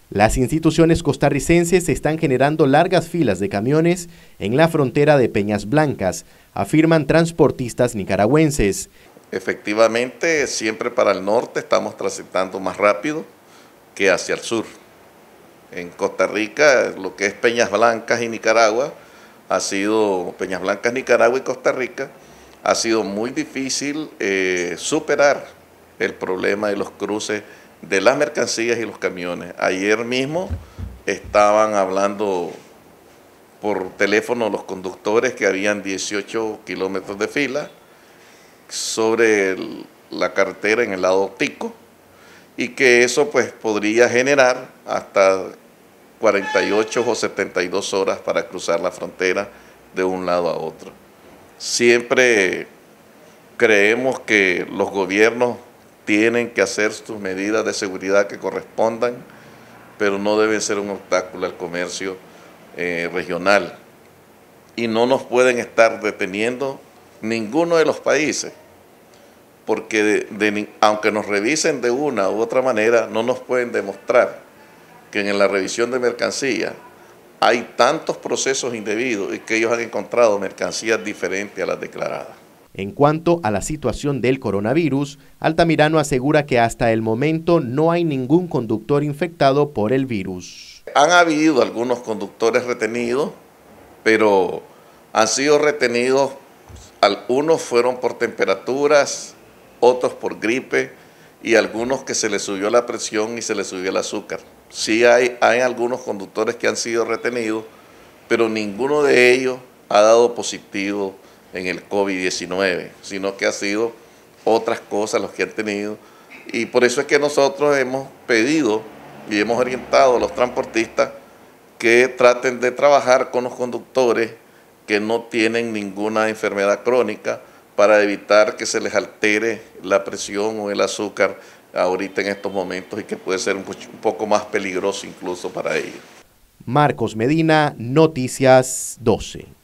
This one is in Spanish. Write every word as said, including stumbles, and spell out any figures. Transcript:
Las instituciones costarricenses están generando largas filas de camiones en la frontera de Peñas Blancas, afirman transportistas nicaragüenses. Efectivamente, siempre para el norte estamos transitando más rápido que hacia el sur. En Costa Rica, lo que es Peñas Blancas y Nicaragua, ha sido, Peñas Blancas, Nicaragua y Costa Rica, ha sido muy difícil eh, superar el problema de los cruces de las mercancías y los camiones. Ayer mismo estaban hablando por teléfono los conductores que habían dieciocho kilómetros de fila sobre el, la carretera en el lado Tico, y que eso pues podría generar hasta cuarenta y ocho o setenta y dos horas para cruzar la frontera de un lado a otro. Siempre creemos que los gobiernos tienen que hacer sus medidas de seguridad que correspondan, pero no deben ser un obstáculo al comercio eh, regional. Y no nos pueden estar deteniendo ninguno de los países, porque de, de, aunque nos revisen de una u otra manera, no nos pueden demostrar que en la revisión de mercancías hay tantos procesos indebidos y que ellos han encontrado mercancías diferentes a las declaradas. En cuanto a la situación del coronavirus, Altamirano asegura que hasta el momento no hay ningún conductor infectado por el virus. Han habido algunos conductores retenidos, pero han sido retenidos, algunos fueron por temperaturas, otros por gripe y algunos que se les subió la presión y se les subió el azúcar. Sí hay, hay algunos conductores que han sido retenidos, pero ninguno de ellos ha dado positivo en el COVID diecinueve, sino que ha sido otras cosas los que han tenido. Y por eso es que nosotros hemos pedido y hemos orientado a los transportistas que traten de trabajar con los conductores que no tienen ninguna enfermedad crónica para evitar que se les altere la presión o el azúcar ahorita en estos momentos y que puede ser un, un poco más peligroso incluso para ellos. Marcos Medina, Noticias doce.